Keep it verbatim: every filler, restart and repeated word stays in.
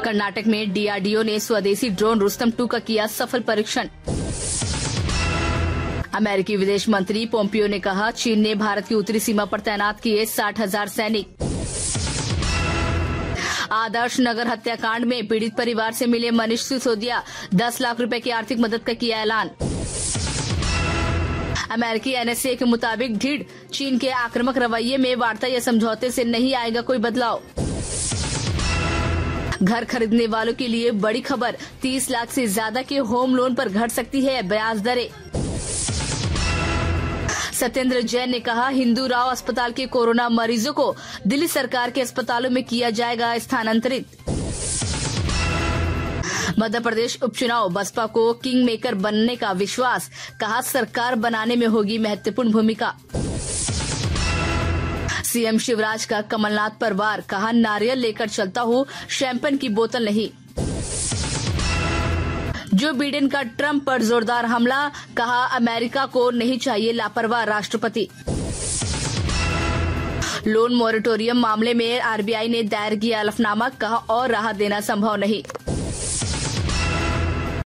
कर्नाटक में D R D O ने स्वदेशी ड्रोन रुस्तम टू का किया सफल परीक्षण। अमेरिकी विदेश मंत्री पोम्पियो ने कहा, चीन ने भारत की उत्तरी सीमा पर तैनात किए साठ हजार सैनिक। आदर्श नगर हत्याकांड में पीड़ित परिवार से मिले मनीष सिसोदिया, दस लाख रुपए की आर्थिक मदद का किया ऐलान। अमेरिकी एन एस ए के मुताबिक ढीढ़ चीन के आक्रामक रवैये में वार्ता या समझौते से नहीं आएगा कोई बदलाव। घर खरीदने वालों के लिए बड़ी खबर, तीस लाख से ज्यादा के होम लोन पर घट सकती है ब्याज दरें। सत्येंद्र जैन ने कहा, हिंदू राव अस्पताल के कोरोना मरीजों को दिल्ली सरकार के अस्पतालों में किया जाएगा स्थानांतरित। मध्य प्रदेश उपचुनाव, बसपा को किंग मेकर बनने का विश्वास, कहा सरकार बनाने में होगी महत्वपूर्ण भूमिका। सीएम शिवराज का कमलनाथ पर वार, कहा नारियल लेकर चलता हूँ, शैंपेन की बोतल नहीं। जो बिडेन का ट्रंप पर जोरदार हमला, कहा अमेरिका को नहीं चाहिए लापरवाह राष्ट्रपति। लोन मॉरेटोरियम मामले में आर बी आई ने दायर किया हलफनामा, कहा और राहत देना संभव नहीं।